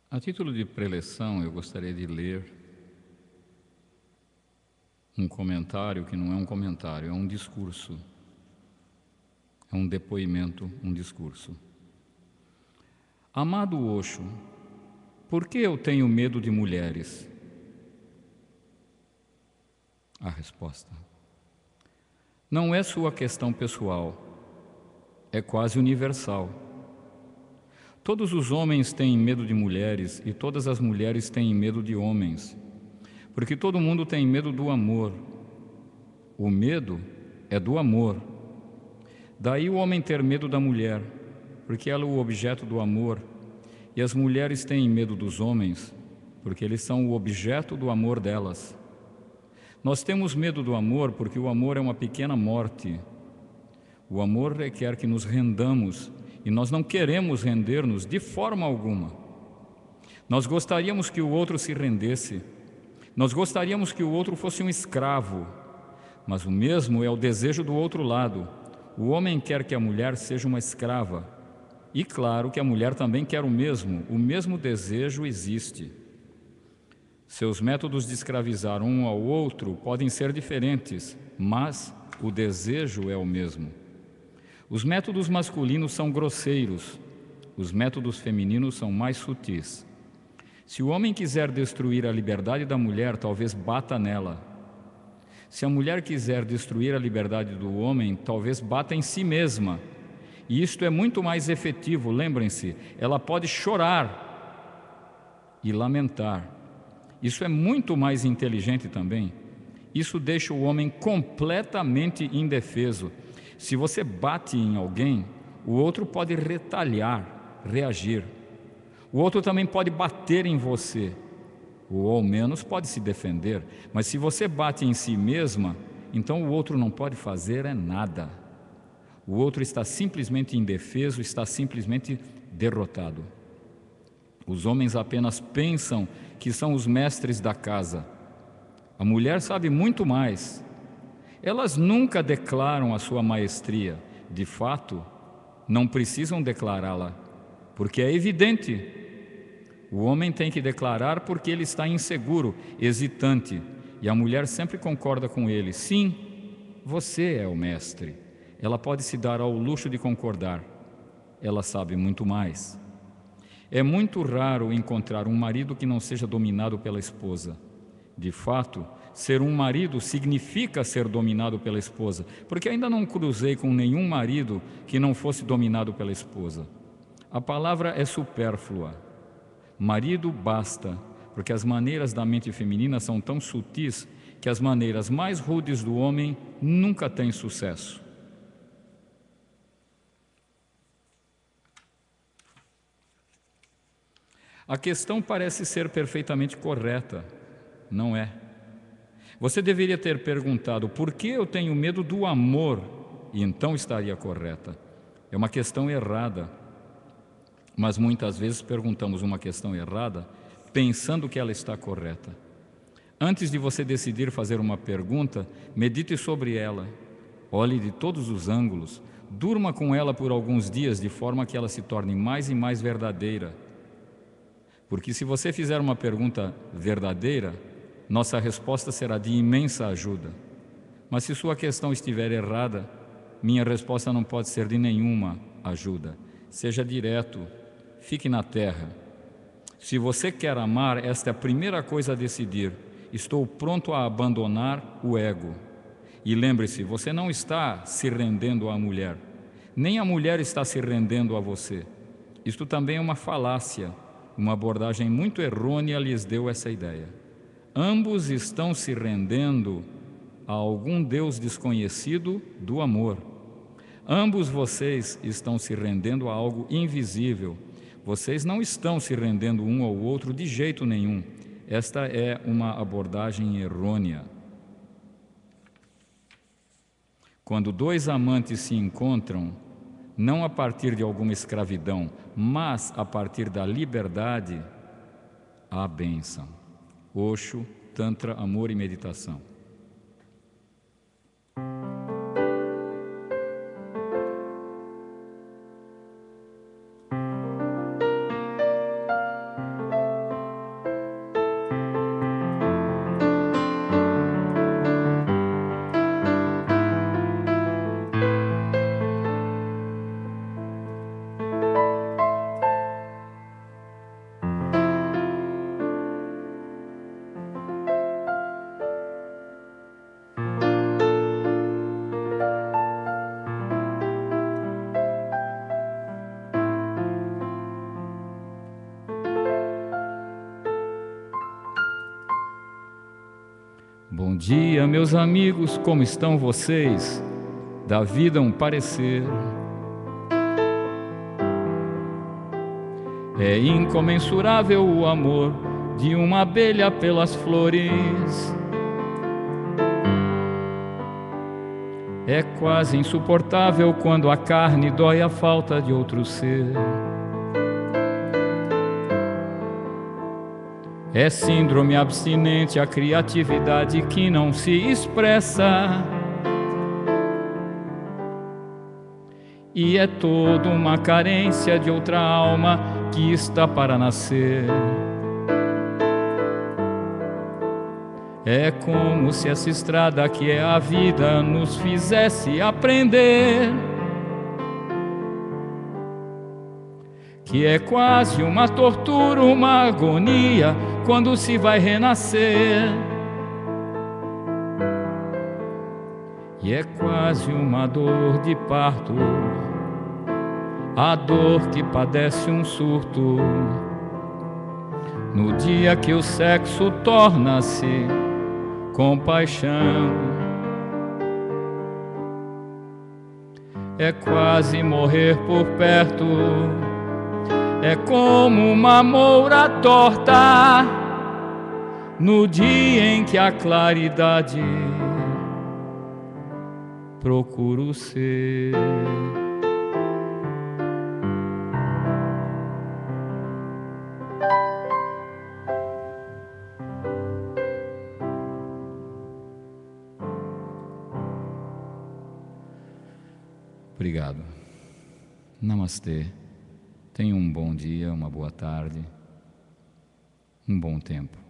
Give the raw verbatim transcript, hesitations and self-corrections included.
A título de preleção, eu gostaria de ler um comentário que não é um comentário, é um discurso, é um depoimento, um discurso. Amado Osho, por que eu tenho medo de mulheres? A resposta: não é sua questão pessoal, é quase universal. Todos os homens têm medo de mulheres e todas as mulheres têm medo de homens, porque todo mundo tem medo do amor. O medo é do amor. Daí o homem ter medo da mulher, porque ela é o objeto do amor, e as mulheres têm medo dos homens, porque eles são o objeto do amor delas. Nós temos medo do amor porque o amor é uma pequena morte. O amor requer que nos rendamos, e nós não queremos render-nos de forma alguma. Nós gostaríamos que o outro se rendesse, nós gostaríamos que o outro fosse um escravo, mas o mesmo é o desejo do outro lado. O homem quer que a mulher seja uma escrava, e claro que a mulher também quer o mesmo, o mesmo desejo existe. Seus métodos de escravizar um ao outro podem ser diferentes, mas o desejo é o mesmo. Os métodos masculinos são grosseiros, os métodos femininos são mais sutis. Se o homem quiser destruir a liberdade da mulher, talvez bata nela. Se a mulher quiser destruir a liberdade do homem, talvez bata em si mesma. E isto é muito mais efetivo, lembrem-se, ela pode chorar e lamentar. Isso é muito mais inteligente também. Isso deixa o homem completamente indefeso. Se você bate em alguém, o outro pode retalhar, reagir. O outro também pode bater em você, ou ao menos pode se defender. Mas se você bate em si mesma, então o outro não pode fazer é nada. O outro está simplesmente indefeso, está simplesmente derrotado. Os homens apenas pensam que são os mestres da casa. A mulher sabe muito mais. Elas nunca declaram a sua maestria. De fato, não precisam declará-la, porque é evidente. O homem tem que declarar porque ele está inseguro, hesitante, e a mulher sempre concorda com ele. Sim, você é o mestre. Ela pode se dar ao luxo de concordar. Ela sabe muito mais. É muito raro encontrar um marido que não seja dominado pela esposa. De fato, ser um marido significa ser dominado pela esposa, porque ainda não cruzei com nenhum marido que não fosse dominado pela esposa. A palavra é supérflua. Marido basta, porque as maneiras da mente feminina são tão sutis que as maneiras mais rudes do homem nunca têm sucesso. A questão parece ser perfeitamente correta, não é? Você deveria ter perguntado por que eu tenho medo do amor, e então estaria correta. É uma questão errada, mas muitas vezes perguntamos uma questão errada pensando que ela está correta. Antes de você decidir fazer uma pergunta, medite sobre ela, olhe de todos os ângulos, durma com ela por alguns dias de forma que ela se torne mais e mais verdadeira. Porque se você fizer uma pergunta verdadeira, nossa resposta será de imensa ajuda. Mas se sua questão estiver errada, minha resposta não pode ser de nenhuma ajuda. Seja direto, fique na terra. Se você quer amar, esta é a primeira coisa a decidir. Estou pronto a abandonar o ego. E lembre-se, você não está se rendendo à mulher, nem a mulher está se rendendo a você. Isto também é uma falácia. Uma abordagem muito errônea lhes deu essa ideia. Ambos estão se rendendo a algum Deus desconhecido do amor. Ambos vocês estão se rendendo a algo invisível. Vocês não estão se rendendo um ao outro de jeito nenhum. Esta é uma abordagem errônea. Quando dois amantes se encontram, não a partir de alguma escravidão, mas a partir da liberdade, há bênção. Osho, Tantra, Amor e Meditação. dia, meus amigos, como estão vocês? Da vida um parecer. É incomensurável o amor de uma abelha pelas flores. É quase insuportável quando a carne dói a falta de outro ser. É síndrome abstinente a criatividade que não se expressa. E é toda uma carência de outra alma que está para nascer. É como se essa estrada que é a vida nos fizesse aprender que é quase uma tortura, uma agonia quando se vai renascer. E é quase uma dor de parto, a dor que padece um surto no dia que o sexo torna-se compaixão. É quase morrer por perto, é como uma moura torta no dia em que a claridade procuro ser. Obrigado. Namastê. Tenha um bom dia, uma boa tarde, um bom tempo.